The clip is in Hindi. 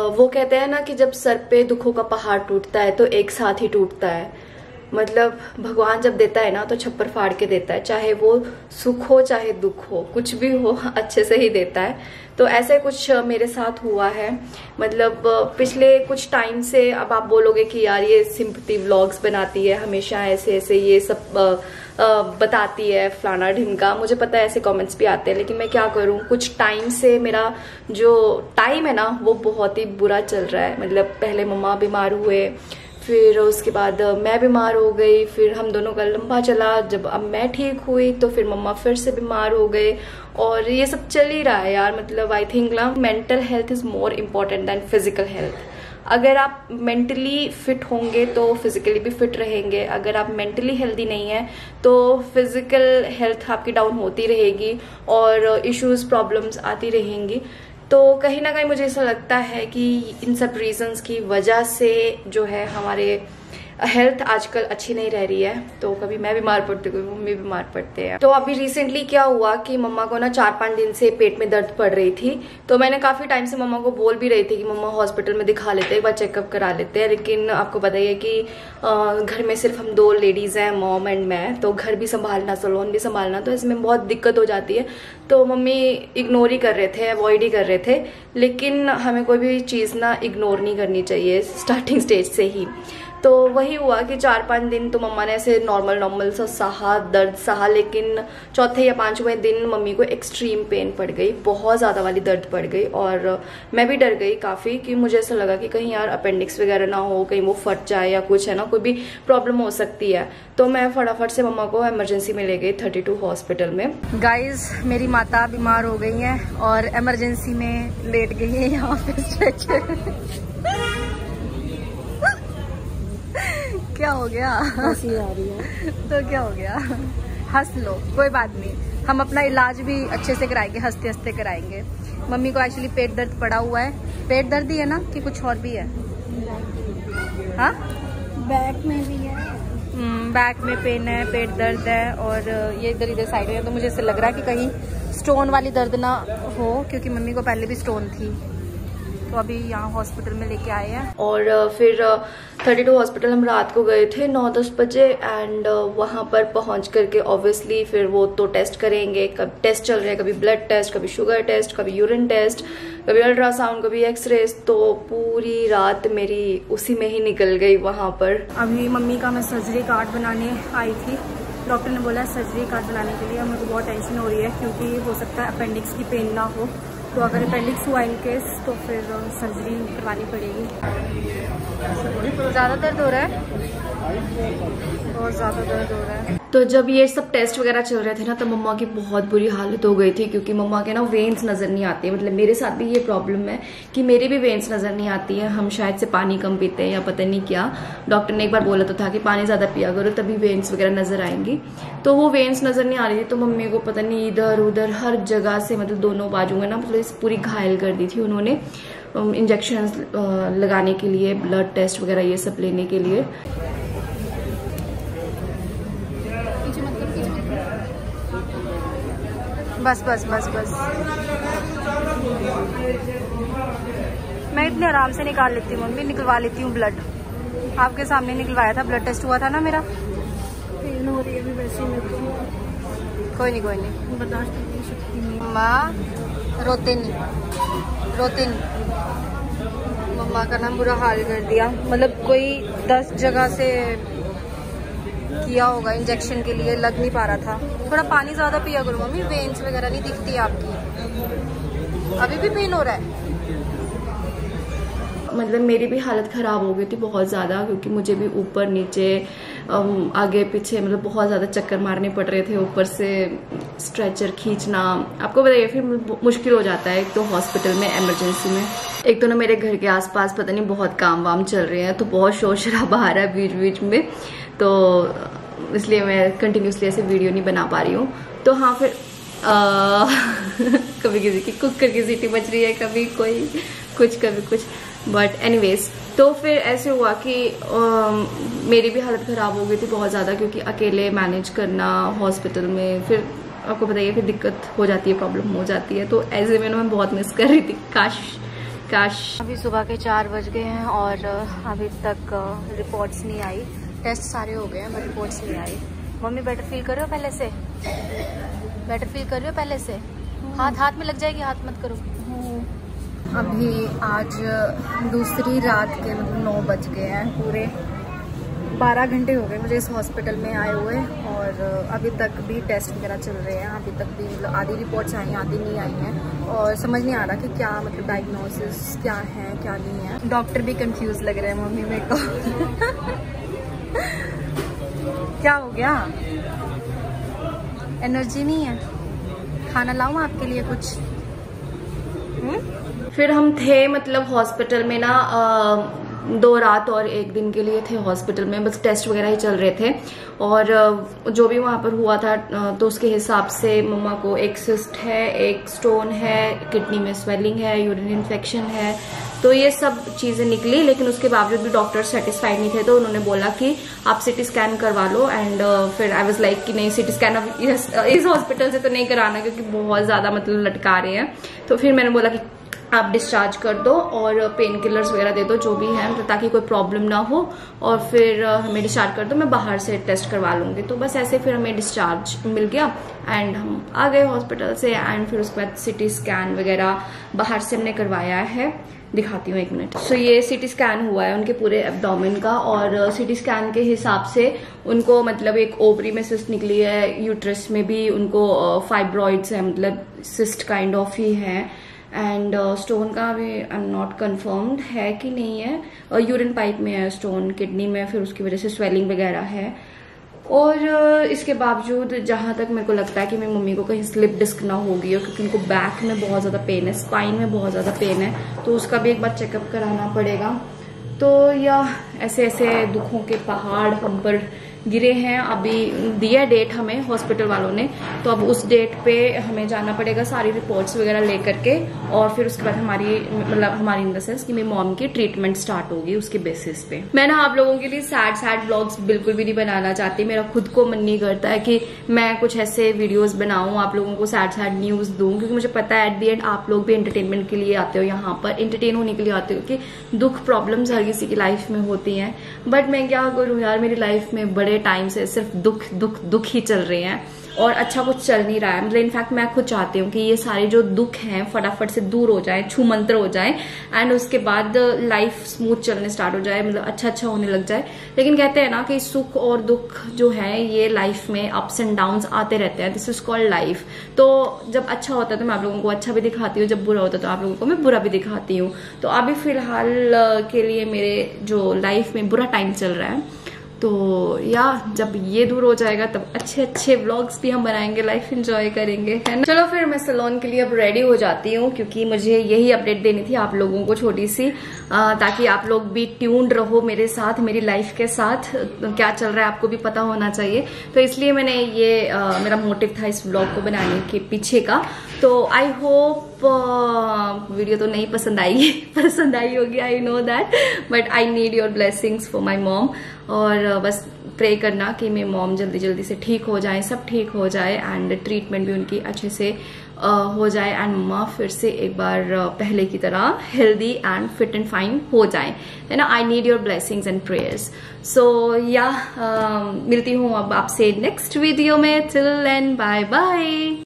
वो कहते हैं ना कि जब सर पे दुखों का पहाड़ टूटता है तो एक साथ ही टूटता है। मतलब भगवान जब देता है ना तो छप्पर फाड़ के देता है, चाहे वो सुख हो चाहे दुख हो, कुछ भी हो अच्छे से ही देता है। तो ऐसे कुछ मेरे साथ हुआ है। मतलब पिछले कुछ टाइम से, अब आप बोलोगे कि यार ये सिंपैथी व्लॉग्स बनाती है, हमेशा ऐसे ऐसे ये सब बताती है फलाना ढिमका, मुझे पता है ऐसे कमेंट्स भी आते हैं, लेकिन मैं क्या करूं, कुछ टाइम से मेरा जो टाइम है ना वो बहुत ही बुरा चल रहा है। मतलब पहले मम्मा बीमार हुए, फिर उसके बाद मैं बीमार हो गई, फिर हम दोनों का लंबा चला, जब अब मैं ठीक हुई तो फिर मम्मा फिर से बीमार हो गए, और ये सब चल ही रहा है यार। मतलब आई थिंक ना mental health is more important than physical health. अगर आप मेंटली फिट होंगे तो फिजिकली भी फिट रहेंगे, अगर आप मेंटली हेल्दी नहीं है तो फिजिकल हेल्थ आपकी डाउन होती रहेगी और इश्यूज प्रॉब्लम्स आती रहेंगी। तो कहीं ना कहीं मुझे ऐसा लगता है कि इन सब रीजंस की वजह से जो है हमारे हेल्थ आजकल अच्छी नहीं रह रही है। तो कभी मैं बीमार पड़ती हूँ, कभी मम्मी बीमार पड़ते हैं। तो अभी रिसेंटली क्या हुआ कि मम्मा को ना 4-5 दिन से पेट में दर्द पड़ रही थी। तो मैंने काफी टाइम से मम्मा को बोल भी रही थी कि मम्मा हॉस्पिटल में दिखा लेते हैं, एक बार चेकअप करा लेते हैं। लेकिन आपको पता ही है कि घर में सिर्फ हम 2 लेडीज हैं, मॉम एंड मैं, तो घर भी संभालना, सलोन भी संभालना, तो इसमें बहुत दिक्कत हो जाती है। तो मम्मी इग्नोर ही कर रहे थे, अवॉइड ही कर रहे थे। लेकिन हमें कोई भी चीज ना इग्नोर नहीं करनी चाहिए स्टार्टिंग स्टेज से ही। तो वही हुआ कि 4-5 दिन तो मम्मा ने ऐसे नॉर्मल सा सहा, दर्द सहा, लेकिन चौथे या 5वें दिन मम्मी को एक्सट्रीम पेन पड़ गई, बहुत ज़्यादा वाली दर्द पड़ गई। और मैं भी डर गई काफ़ी कि मुझे ऐसा लगा कि कहीं यार अपेंडिक्स वगैरह ना हो, कहीं वो फट जाए या कुछ है ना, कोई भी प्रॉब्लम हो सकती है। तो मैं फटाफट से मम्मा को इमरजेंसी में ले गई 32 हॉस्पिटल में। गाइज मेरी माता बीमार हो गई हैं और इमरजेंसी में लेट गई है यहाँ पे स्ट्रेचर। क्या हो गया? हंसी आ रही है। तो क्या हो गया? हंस लो, कोई बात नहीं, हम अपना इलाज भी अच्छे से कराएंगे, हंसते हंसते कराएंगे। मम्मी को एक्चुअली पेट दर्द पड़ा हुआ है। पेट दर्द ही है ना कि कुछ और भी है? हाँ, बैक में भी है। बैक में पेन है, पेट दर्द है, और ये इधर साइड में। तो मुझे ऐसे लग रहा है कि कहीं स्टोन वाली दर्द ना हो, क्योंकि मम्मी को पहले भी स्टोन थी। तो अभी यहाँ हॉस्पिटल में लेके आए हैं। और फिर 32 हॉस्पिटल हम रात को गए थे 9-10 बजे। एंड वहाँ पर पहुँच करके ऑब्वियसली फिर वो तो टेस्ट करेंगे, कब टेस्ट चल रहे हैं, कभी ब्लड टेस्ट, कभी शुगर टेस्ट, कभी यूरिन टेस्ट, कभी अल्ट्रासाउंड, कभी एक्सरेज। तो पूरी रात मेरी उसी में ही निकल गई वहाँ पर। अभी मम्मी का मैं सर्जरी कार्ड बनाने आई थी। डॉक्टर ने बोला सर्जरी कार्ड बनाने के लिए। मुझे बहुत टेंशन हो रही है क्योंकि हो सकता है अपेंडिक्स की पेन ना हो, तो अगर अपेंडिक्स हुआ इन केस तो फिर सर्जरी करवानी पड़ेगी। ज़्यादा दर्द हो रहा है, बहुत ज़्यादा दर्द हो रहा है। तो जब ये सब टेस्ट वगैरह चल रहे थे ना, तो मम्मा की बहुत बुरी हालत हो गई थी, क्योंकि मम्मा के ना वेन्स नजर नहीं आती है। मतलब मेरे साथ भी ये प्रॉब्लम है कि मेरी भी वेन्स नजर नहीं आती है। हम शायद से पानी कम पीते हैं या पता नहीं क्या। डॉक्टर ने एक बार बोला तो था कि पानी ज्यादा पिया करो तभी वेन्स वगैरह नजर आएंगी। तो वो वेन्स नजर नहीं आ रही थी, तो मम्मी को पता नहीं इधर उधर हर जगह से, मतलब दोनों बाजू में ना, मतलब पूरी घायल कर दी थी उन्होंने, इंजेक्शन लगाने के लिए, ब्लड टेस्ट वगैरह ये सब लेने के लिए। बस बस बस बस, मैं इतने आराम से निकाल लेती हूँ मम्मी, निकलवा लेती हूँ ब्लड। आपके सामने निकलवाया था, ब्लड टेस्ट हुआ था ना मेरा। पेन हो रही है अभी वैसे में। कोई नहीं, कोई नहीं, बर्दाश्त नहीं सकती। माँ रोते नहीं, रोते नहीं। मम्मा का ना बुरा हाल कर दिया। मतलब कोई 10 जगह से किया होगा इंजेक्शन के लिए, लग नहीं पा रहा था। थोड़ा पानी ज्यादा पिया करो मम्मी, वेन्स वगैरह नहीं दिखती आपकी। अभी भी पेन हो रहा है? मतलब मेरी भी हालत खराब हो गई थी बहुत ज्यादा, क्योंकि मुझे भी ऊपर नीचे आगे पीछे मतलब बहुत ज्यादा चक्कर मारने पड़ रहे थे। ऊपर से स्ट्रेचर खींचना, आपको बताइए, फिर मुश्किल हो जाता है। एक तो हॉस्पिटल में इमरजेंसी में, एक तो ना मेरे घर के आसपास पता नहीं बहुत काम वाम चल रहे हैं, तो बहुत शोर शराबा आ रहा है बीच बीच में, तो इसलिए मैं कंटिन्यूसली ऐसे वीडियो नहीं बना पा रही हूँ। तो हाँ, फिर कभी किसी की कुकर की सीटी बज रही है, कभी कोई कुछ, कभी कुछ, बट एनीवेज। तो फिर ऐसे हुआ कि मेरी भी हालत खराब हो गई थी बहुत ज़्यादा, क्योंकि अकेले मैनेज करना हॉस्पिटल में, फिर आपको बताइए फिर दिक्कत हो जाती है, प्रॉब्लम हो जाती है। तो ऐसे में मैं बहुत मिस कर रही थी, काश काश। अभी सुबह के 4 बज गए हैं और अभी तक रिपोर्ट्स नहीं आई। टेस्ट सारे हो गए हैं बट रिपोर्ट्स नहीं आई। मम्मी बेटर फील कर रहे हो पहले से? बेटर फील कर रहे हो पहले से? हाथ में लग जाएगी, हाथ मत करो। अभी आज दूसरी रात के मतलब 9 बज गए हैं। पूरे 12 घंटे हो गए मुझे इस हॉस्पिटल में आए हुए और अभी तक भी टेस्ट वगैरह चल रहे हैं। अभी तक भी मतलब आधी रिपोर्ट्स आई हैं, आधी नहीं आई हैं और समझ नहीं आ रहा कि क्या मतलब डायग्नोसिस क्या है क्या नहीं है। डॉक्टर भी कंफ्यूज लग रहे हैं मम्मी मेरे को। क्या हो गया? एनर्जी नहीं है? खाना लाऊं आपके लिए कुछ? फिर हम थे मतलब हॉस्पिटल में ना 2 रात और 1 दिन के लिए थे हॉस्पिटल में। बस टेस्ट वगैरह ही चल रहे थे और जो भी वहां पर हुआ था तो उसके हिसाब से मम्मा को एक सिस्ट है, एक स्टोन है, किडनी में स्वेलिंग है, यूरिन इन्फेक्शन है, तो ये सब चीजें निकली। लेकिन उसके बावजूद भी डॉक्टर सेटिस्फाइड नहीं थे तो उन्होंने बोला कि आप सिटी स्कैन करवा लो। एंड फिर आई वाज लाइक कि नहीं, सिटी स्कैन अब इस हॉस्पिटल से तो नहीं कराना क्योंकि बहुत ज्यादा मतलब लटका रहे हैं। तो फिर मैंने बोला कि आप डिस्चार्ज कर दो और पेन किलर्स वगैरह दे दो जो भी है, मतलब ताकि कोई प्रॉब्लम ना हो, और फिर हमें डिस्चार्ज कर दो, मैं बाहर से टेस्ट करवा लूंगी। तो बस ऐसे फिर हमें डिस्चार्ज मिल गया एंड हम आ गए हॉस्पिटल से। एंड फिर उसके बाद सिटी स्कैन वगैरह बाहर से हमने करवाया है। दिखाती हूँ 1 मिनट। सो ये सिटी स्कैन हुआ है उनके पूरे एब्डोमेन का और सिटी स्कैन के हिसाब से उनको मतलब एक ओवरी में सिस्ट निकली है, यूट्रस में भी उनको फाइब्रॉइड्स है, मतलब सिस्ट काइंड ऑफ ही है। एंड स्टोन का भी आई एम नॉट कन्फर्म्ड है कि नहीं है, यूरिन पाइप में है स्टोन, किडनी में, फिर उसकी वजह से स्वेलिंग वगैरह है। और इसके बावजूद जहां तक मेरे को लगता है कि मेरी मम्मी को कहीं स्लिप डिस्क ना होगी, और क्योंकि उनको बैक में बहुत ज्यादा पेन है, स्पाइन में बहुत ज्यादा पेन है, तो उसका भी एक बार चेकअप कराना पड़ेगा। तो या ऐसे ऐसे दुखों के पहाड़ हम पर गिरे हैं। अभी दिया डेट हमें हॉस्पिटल वालों ने, तो अब उस डेट पे हमें जाना पड़ेगा सारी रिपोर्ट्स वगैरह लेकर के, और फिर उसके बाद हमारी मतलब हमारी इन द सेंस कि मेरी मॉम की ट्रीटमेंट स्टार्ट होगी उसके बेसिस पे। मैं ना आप लोगों के लिए सैड ब्लॉग्स बिल्कुल भी नहीं बनाना चाहती। मेरा खुद को मन नहीं करता है कि मैं कुछ ऐसे वीडियोज बनाऊं, आप लोगों को सैड न्यूज दूं, क्योंकि मुझे पता है एट द एंड आप लोग भी एंटरटेनमेंट के लिए आते हो, यहाँ पर एंटरटेन होने के लिए आते हो, कि दुख प्रॉब्लम्स हर किसी की लाइफ में होती हैं। बट मैं क्या करूं यार, मेरी लाइफ में बड़े टाइम से सिर्फ दुख ही चल रहे हैं और अच्छा कुछ चल नहीं रहा है। मतलब इनफैक्ट मैं खुद चाहती हूँ कि ये सारे जो दुख हैं फटाफट से दूर हो जाए, छू मंत्र हो जाए, एंड उसके बाद लाइफ स्मूथ चलने स्टार्ट हो जाए, मतलब अच्छा होने लग जाए। लेकिन कहते हैं ना कि सुख और दुख जो है ये लाइफ में अप्स एंड डाउन्स आते रहते हैं, दिस इज कॉल्ड लाइफ। तो जब अच्छा होता है तो मैं आप लोगों को अच्छा भी दिखाती हूँ, जब बुरा होता है तो आप लोगों को मैं बुरा भी दिखाती हूँ। तो अभी फिलहाल के लिए मेरे जो लाइफ में बुरा टाइम चल रहा है, तो या जब ये दूर हो जाएगा तब अच्छे व्लॉग्स भी हम बनाएंगे, लाइफ एंजॉय करेंगे, है ना। चलो फिर मैं सैलून के लिए अब रेडी हो जाती हूँ, क्योंकि मुझे यही अपडेट देनी थी आप लोगों को छोटी सी, ताकि आप लोग भी ट्यून्ड रहो मेरे साथ, मेरी लाइफ के साथ। तो क्या चल रहा है आपको भी पता होना चाहिए, तो इसलिए मैंने ये मेरा मोटिव था इस व्लॉग को बनाने के पीछे का। तो आई होप वीडियो तो नहीं पसंद आएगी, पसंद आई होगी, I know that, but I need your blessings for my mom. और बस प्रे करना कि मेरी मॉम जल्दी से ठीक हो जाए, सब ठीक हो जाए, एंड ट्रीटमेंट भी उनकी अच्छे से हो जाए, एंड मम्मा फिर से एक बार पहले की तरह healthy and fit and fine हो जाए, है ना। I need your blessings and prayers. So yeah मिलती हूँ अब आपसे नेक्स्ट वीडियो में। Till then bye bye.